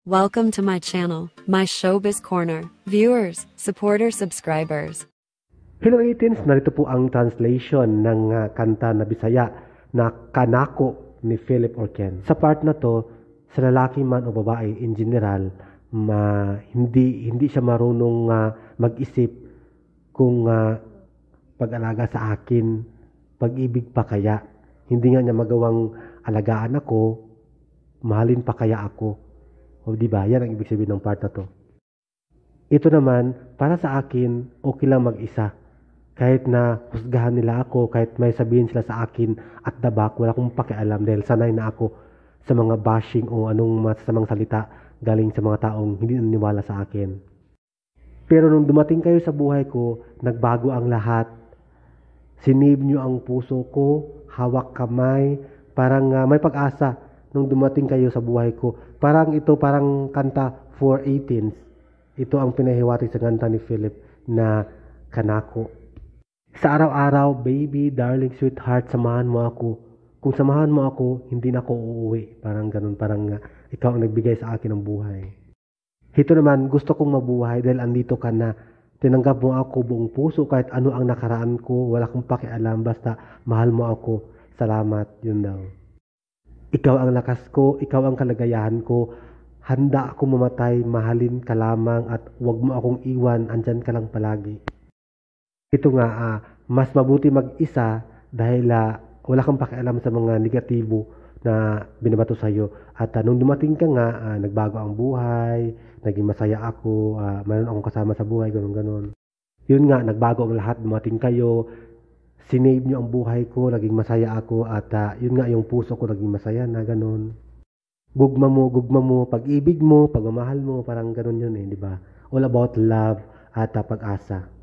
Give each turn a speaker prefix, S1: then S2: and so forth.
S1: Welcome to my channel, my Showbiz Corner. Viewers, supporters, subscribers.
S2: Hello 18s, narito po ang translation ng kanta na Bisaya na Kanako ni Philip Orken. Sa part na to, sa lalaki man o babae in general, hindi siya marunong mag-isip kung pag-alaga sa akin, pag-ibig pa kaya. Hindi nga niya magawang alagaan ako, mahalin pa kaya ako. O diba, yan ang ibig sabihin ng part na to. Ito naman, para sa akin, okay lang mag-isa. Kahit na husgahan nila ako, kahit may sabihin sila sa akin at the back, wala akong pakialam dahil sanay na ako sa mga bashing o anong masasamang salita galing sa mga taong hindi naniniwala sa akin. Pero nung dumating kayo sa buhay ko, nagbago ang lahat. Sinib nyo ang puso ko, hawak kamay, parang may pag-asa nung dumating kayo sa buhay ko. Parang kanta for 18s. Ito ang pinahiwatig sa kanta ni Philip na Kanako. Sa araw-araw, baby, darling, sweetheart, samahan mo ako. Kung samahan mo ako, hindi na ako uuwi. Parang ganun, ikaw ang nagbigay sa akin ng buhay. Ito naman, gusto kong mabuhay dahil andito ka na. Tinanggap mo ako buong puso kahit ano ang nakaraan ko. Wala kong pakialam, basta mahal mo ako. Salamat, yun daw. Ikaw ang lakas ko, ikaw ang kalagayahan ko. Handa ako mamatay, mahalin ka lamang at huwag mo akong iwan, andyan ka lang palagi. Ito nga, mas mabuti mag-isa dahil wala kang pakialam sa mga negatibo na binabato sa'yo. At nung dumating ka nga, nagbago ang buhay, naging masaya ako, mayroon akong kasama sa buhay, ganun. Yun nga, nagbago ang lahat, dumating kayo, sinave nyo ang buhay ko, naging masaya ako, at yun nga, yung puso ko naging masaya na ganun. Gugma mo, pag-ibig mo, pagmamahal mo, parang ganun yun di ba? All about love at pag-asa.